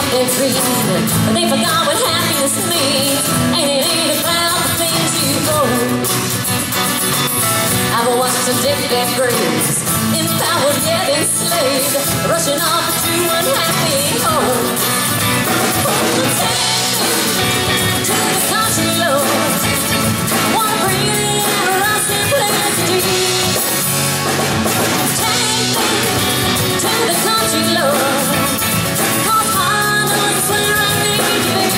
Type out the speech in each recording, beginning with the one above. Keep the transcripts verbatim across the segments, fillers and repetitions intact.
up their dreams, but they forgot what happiness means. And it ain't about the things you own. I've watched them dig their graves, empowered yet enslaved, rushing off to unhappy home. Take me to the country, Lord. I wanna breathe in a rusty place deep. Take me to the country, Lord, 'cause I know it's where I need to be.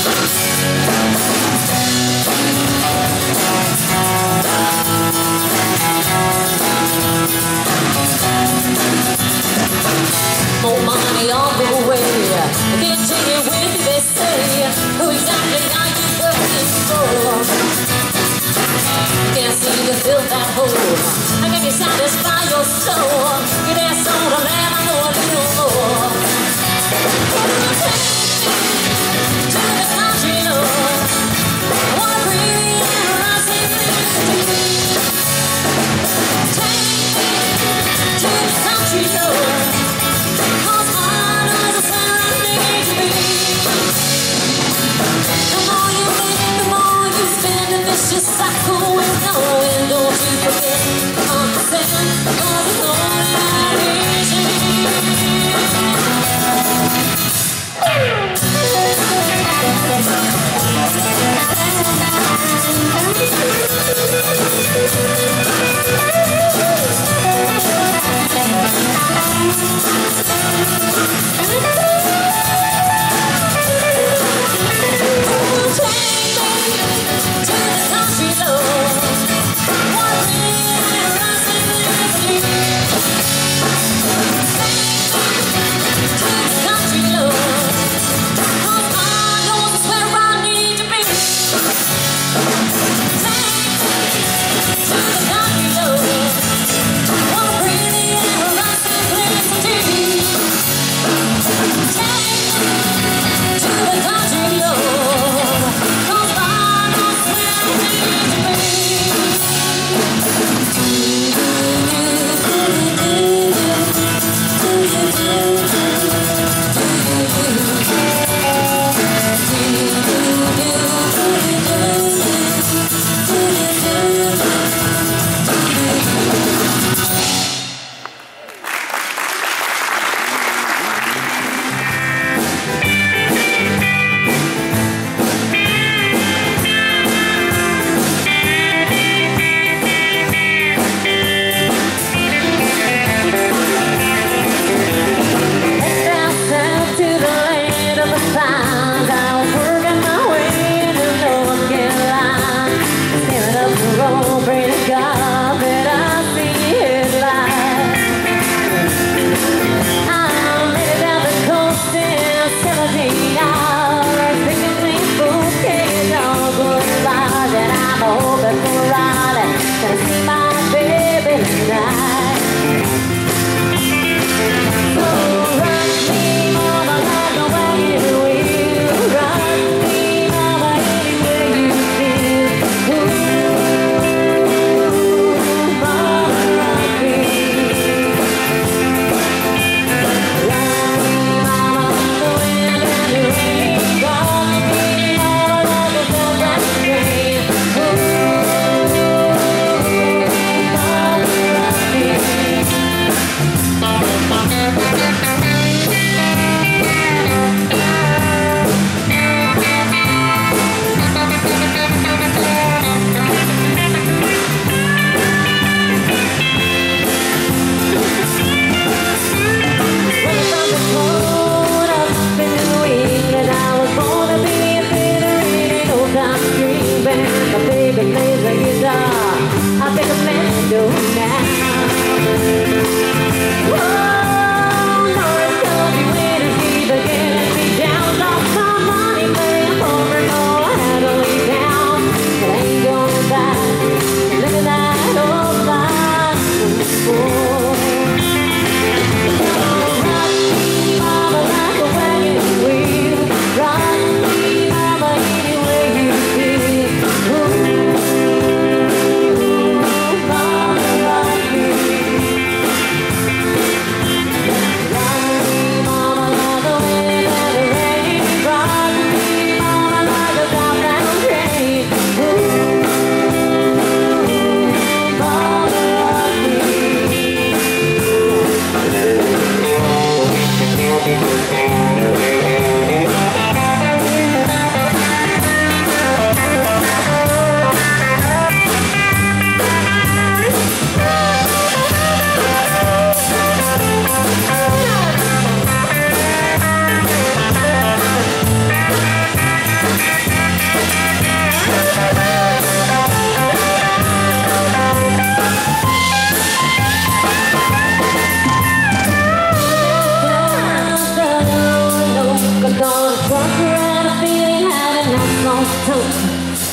More money on the way, continue with you, they say. Who exactly are you working for? Can't seem to fill that hole. How can you satisfy your soul? You're there so to let I know a little more. Take me to the country, Lord. I wanna breathe in a rusty place deep. Take me to the country, Lord, 'cause I know it's where I need to be. The more you make, the more you spend, a vicious cycle will go. And don't you forget, understand, 'cause it's only easy.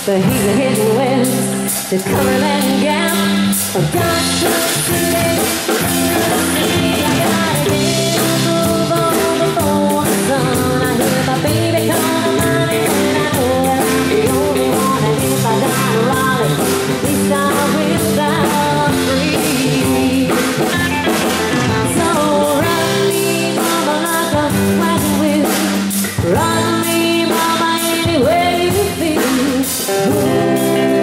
but he's a hidden west to Cumberland Gap. I've got to see I gotta get move on before the sun. I hear my baby calling my name, and I know that I'm the only one. And if I die in Raleigh, at least I will die free. So ride me, mama, like a wagon wheel. Ride me, mama, anywhere you feel. Ooh.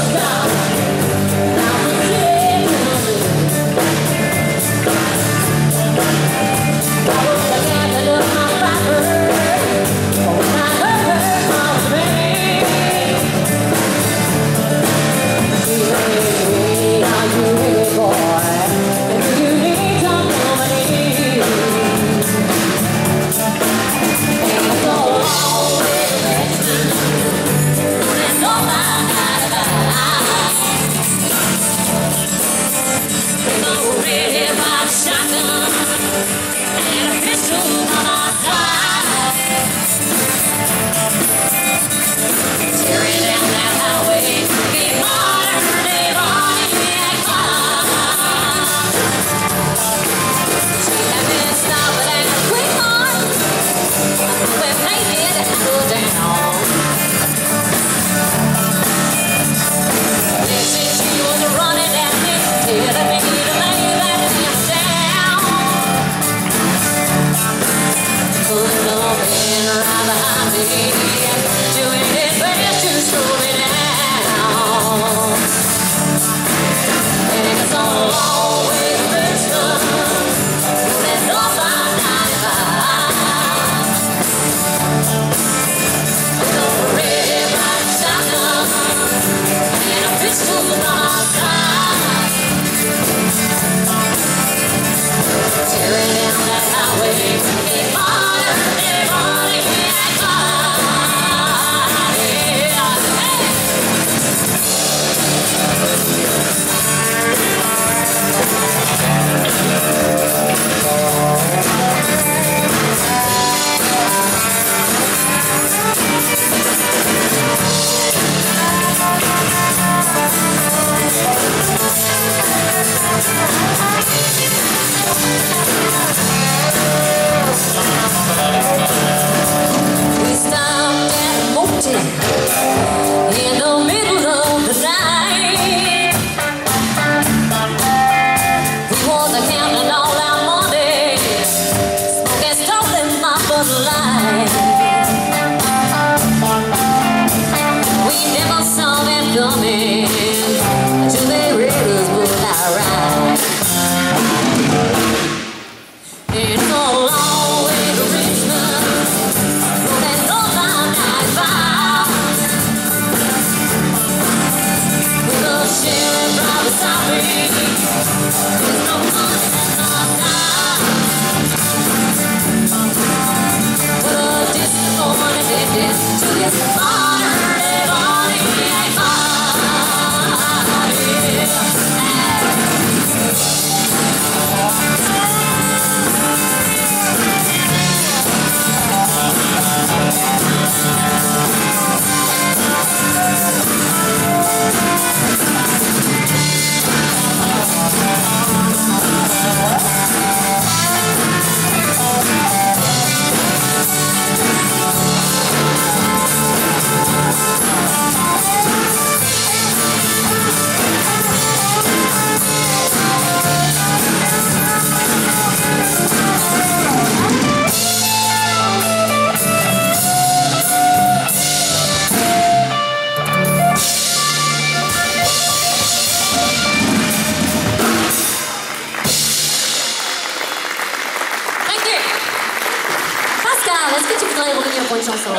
bonne chanson.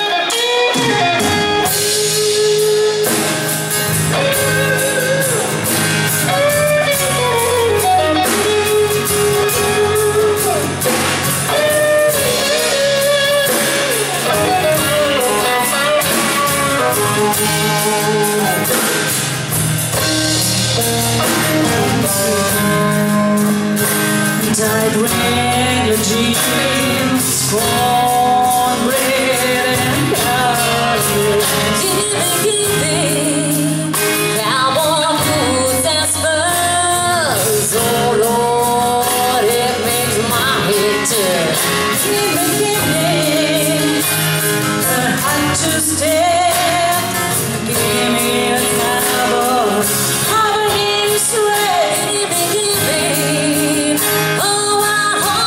Died when your dreams corn red and colored. Giving, cowboy boots and spurs. Oh Lord, it makes my head turn. Giving, giving, I had to stay. Give me a cowboy. Giving, giving, oh, I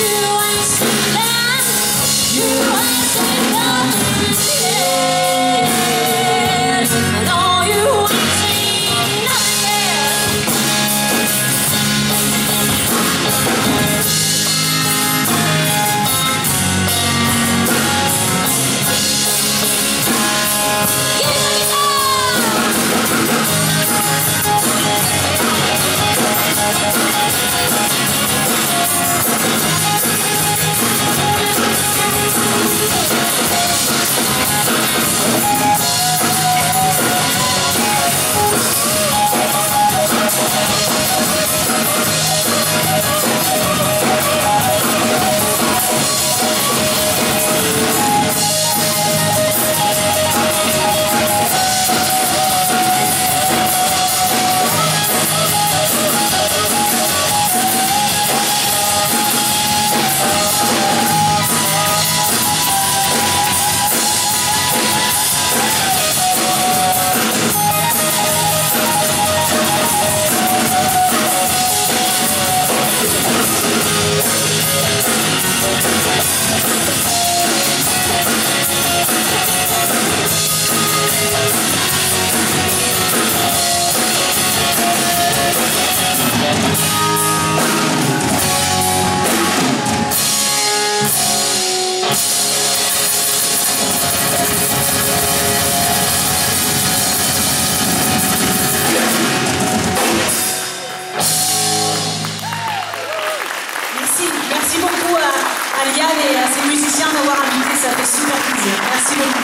ain't seen that. You ain't seen nothing yet. No, you ain't seen nothing Merci, merci beaucoup à, à Liane et à ses musiciens d'avoir invité, ça fait super plaisir. Merci beaucoup.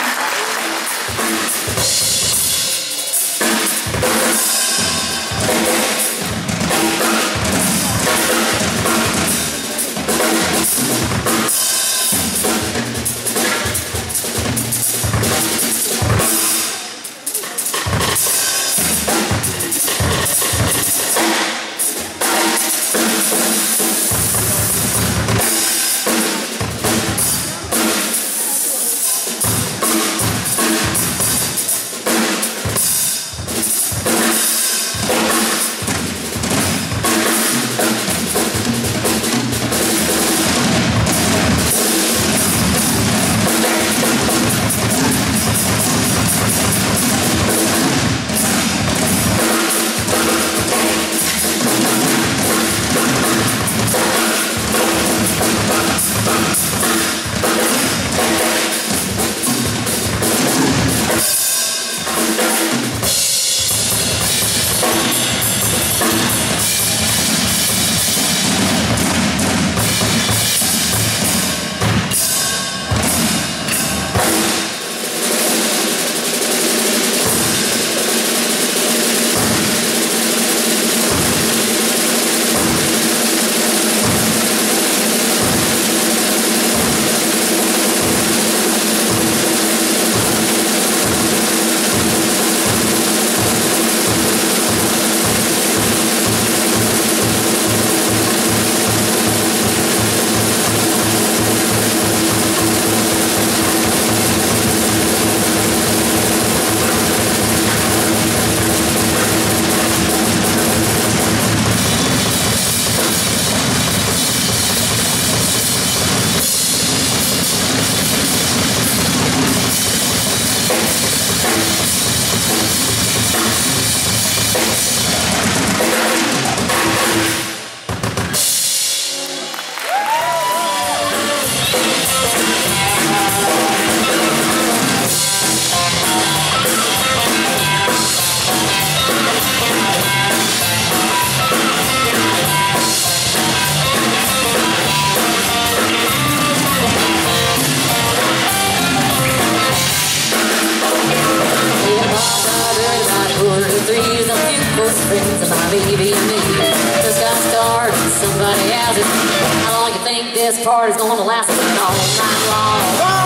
friends of my baby and me just got started, somebody else. How long you think this party's gonna last? All night long,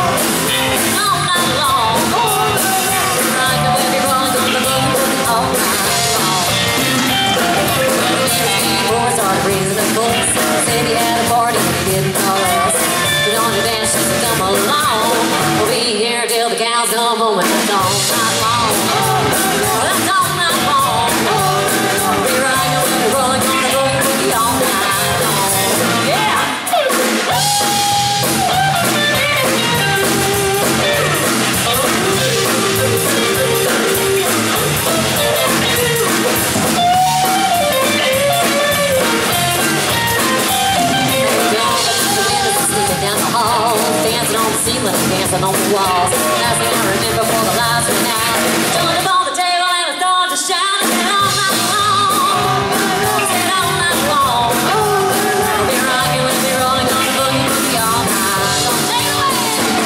all night long. Like the way everyone's on the move all night long. Before I started raising the folks, said he had a party and he didn't call us. We're gonna dance just to come along. We'll be here till the cows come home, and that's all night long. That's all night long. We're riding, we're rolling, gonna go, we'll be all night long. Yeah! dancing on the walls. Last thing I remember for the last one now. Jumping up on the table and I started to shout. Said all night long, said all night long. We'll be rocking, we'll be rolling on the boogie boogie all night long. Take it away.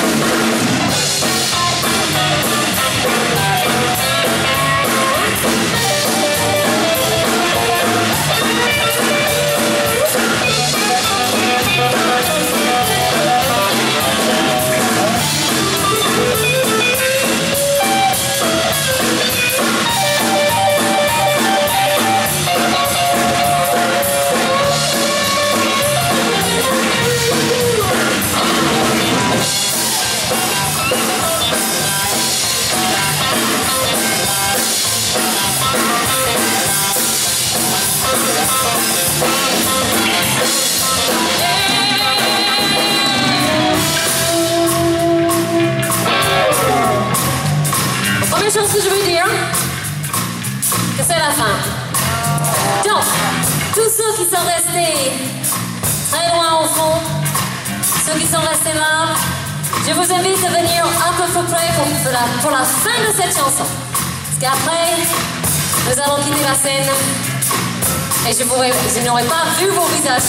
Première chose que je veux dire, que c'est la fin. Donc, tous ceux qui sont restés très loin au fond, ceux qui sont restés là, je vous invite à venir un peu plus près pour, pour, la, pour la fin de cette chanson. Parce qu'après, nous allons quitter la scène et je, pourrais, je n'aurai pas vu vos visages.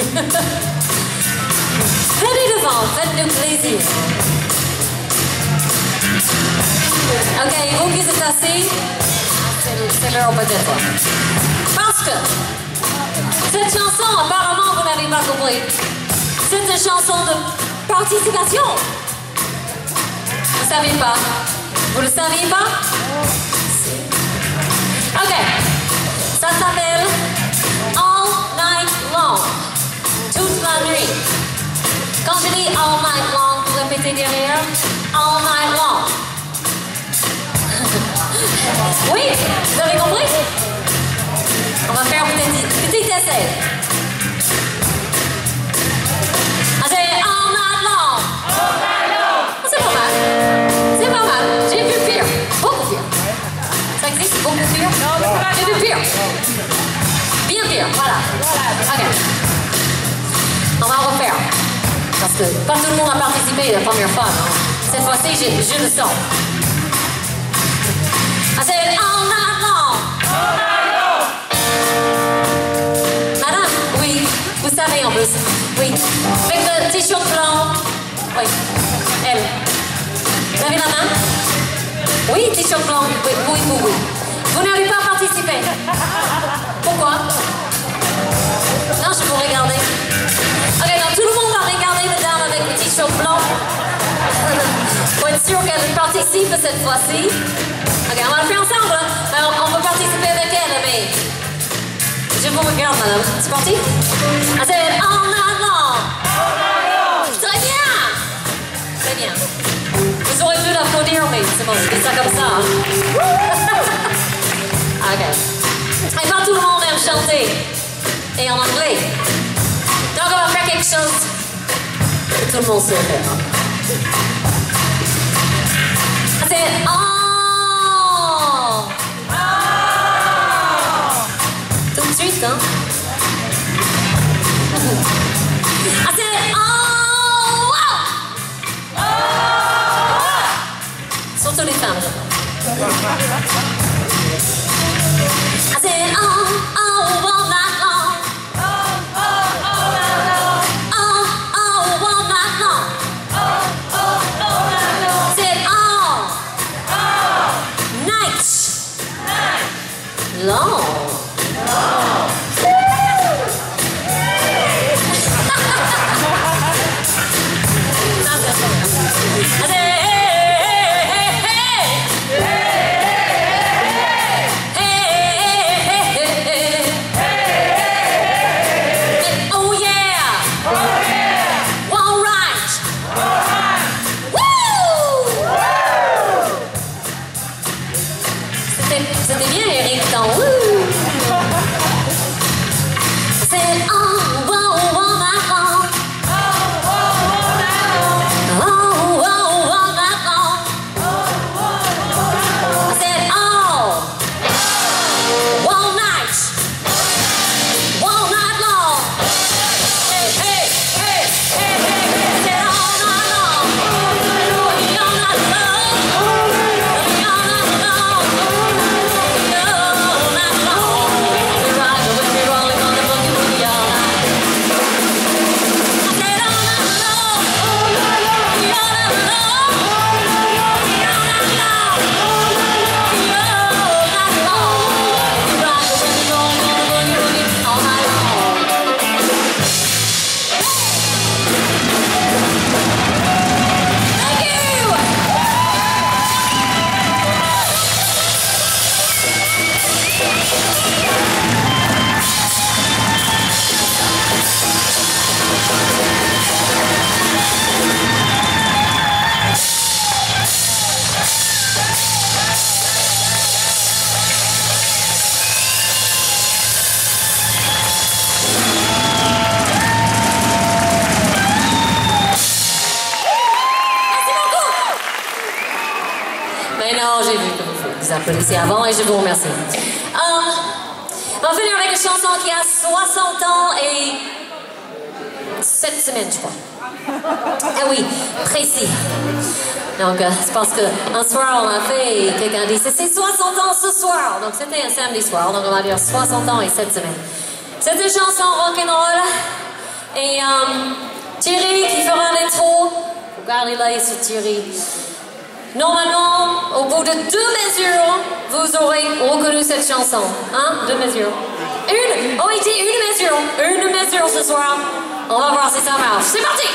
Venez devant, faites-nous plaisir. Ok, vous qui êtes assis, c'est l'heure peut-être. Parce que cette chanson, apparemment, vous n'avez pas compris. C'est une chanson de participation. Vous ne saviez pas? Vous ne le saviez pas? Ok, ça s'appelle All Night Long, toute la nuit. Quand je dis All Night Long, vous répétez derrière, All Night Long. Oui, vous avez compris? On va faire un petit, petit essai. Ah, c'est all night long. All night long. C'est pas mal. C'est pas mal. J'ai vu pire. Beaucoup pire. Ça existe beaucoup pire? J'ai vu pire. Bien pire, voilà. Ok. On va refaire. Parce que pas tout le monde a participé la première fois. Non? Cette fois-ci, je, je le sens. I said all night long. All night long. Madame, oui, vous savez en plus. Oui, avec le t-shirt blanc. Oui, elle. Vous avez la main? Oui, t-shirt blanc. Oui, oui, oui, oui. Vous n'avez pas participé. Pourquoi? Non, je vous regarder. Ok, donc tout le monde va regarder la dame avec le t-shirt blanc. Pour être sûr qu'elle participe cette fois-ci. Ok, on va le faire ensemble. Alors, on peut participer avec elle, mais je vous regarde, madame. C'est parti? I said all night long. All night long. Très bien. Très bien. Vous aurez pu l'applaudir, mais c'est bon, je dis ça comme ça. Hein. Ok. Et pas tout le monde aime chanter. Et en anglais. Donc, on va faire quelque chose que tout le monde sait faire. I said all. Suite, hein? I said, oh, wow! Oh, wow! Surtout les femmes. I said, oh, oh, all night long. Oh, oh, all night long. Oh, oh, all night long. Oh, oh, all night long. I said, all. Oh. Night. Night. Long. connaissez avant et je vous remercie. Euh, on va finir avec une chanson qui a soixante ans et sept semaines, je crois. Ah oui, précis. Donc, euh, c'est parce qu'un soir, on a fait et quelqu'un a dit c'est soixante ans ce soir. Donc, c'était un samedi soir. Donc, on va dire soixante ans et sept semaines. C'est une chanson rock'n'roll. Et euh, Thierry qui fera l'intro. Regardez l'œil sur Thierry. Normalement, au bout de deux mesures, vous aurez reconnu cette chanson. Hein? Deux mesures. Une, oh, il dit une mesure. Une mesure ce soir. On va voir si ça marche. C'est parti!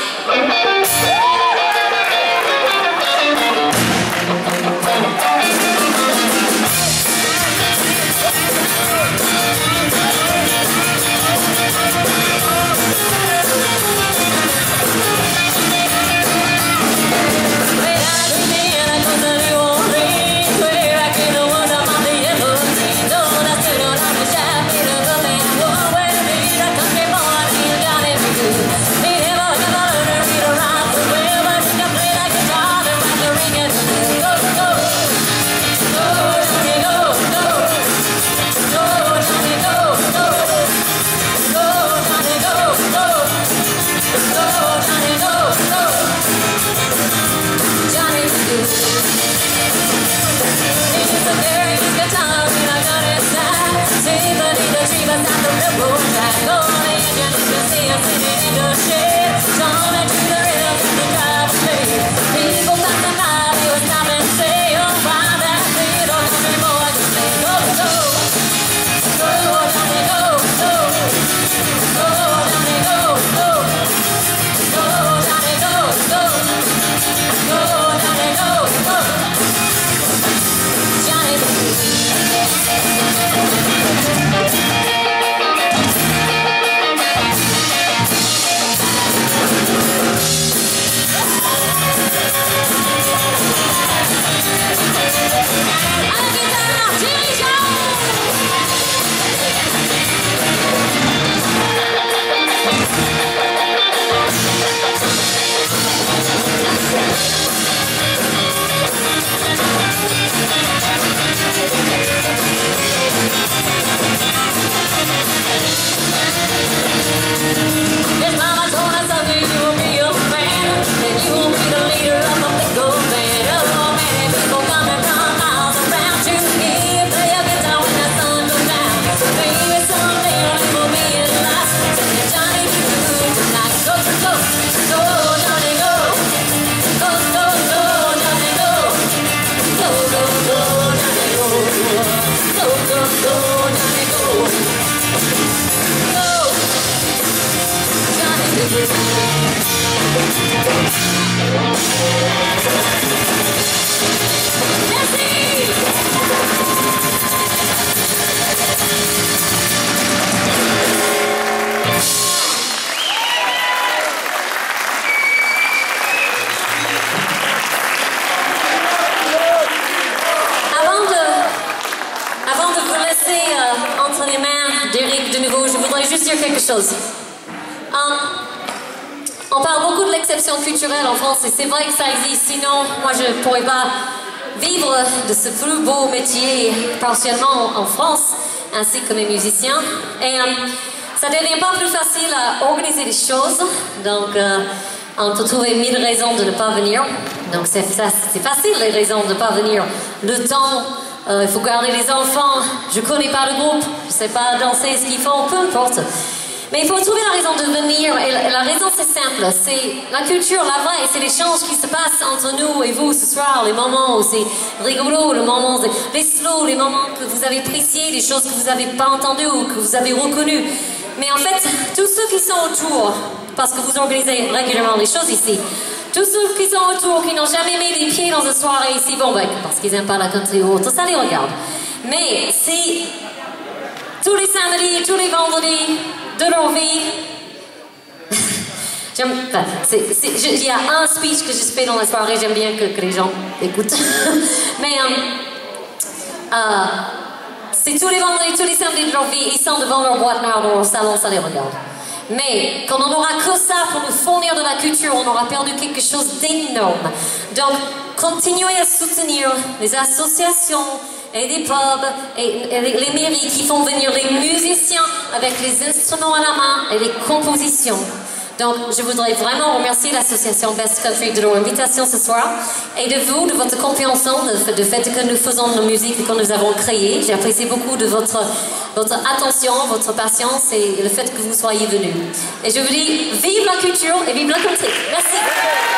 Quelque chose. Um, on parle beaucoup de l'exception culturelle en France et c'est vrai que ça existe. Sinon, moi je ne pourrais pas vivre de ce plus beau métier partiellement en France, ainsi que mes musiciens. Et um, ça ne devient pas plus facile à organiser les choses. Donc, euh, on peut trouver mille raisons de ne pas venir. Donc, c'est facile les raisons de ne pas venir. Le temps. Euh, il faut garder les enfants, je connais pas le groupe, je sais pas danser ce qu'ils font, peu importe. Mais il faut trouver la raison de venir, et la, la raison c'est simple, c'est la culture, la vraie, c'est l'échange qui se passe entre nous et vous ce soir, les moments où c'est rigolo, le moment, les slows, les moments que vous avez appréciés, les choses que vous n'avez pas entendues ou que vous avez reconnues. Mais en fait, tous ceux qui sont autour, parce que vous organisez régulièrement les choses ici, tous ceux qui sont autour, qui n'ont jamais mis les pieds dans une soirée ici, bon ben, parce qu'ils n'aiment pas la country ou autre, ça les regarde. Mais c'est tous les samedis, tous les vendredis de leur vie. Enfin, il y a un speech que je fais dans la soirée, j'aime bien que, que les gens écoutent. Mais euh, euh, c'est tous les vendredis, tous les samedis de leur vie, ils sont devant leur boîte noire dans leur salon, ça les regarde. Mais quand on n'aura que ça pour nous fournir de la culture, on aura perdu quelque chose d'énorme. Donc, continuez à soutenir les associations, et des pubs et, et les, les mairies qui font venir les musiciens avec les instruments à la main et les compositions. Donc, je voudrais vraiment remercier l'association Best Country de leur invitation ce soir et de vous, de votre compréhension, de, de fait que nous faisons la musique que nous avons créée. J'ai apprécié beaucoup de votre, votre attention, votre patience et le fait que vous soyez venus. Et je vous dis, vive la culture et vive la country. Merci.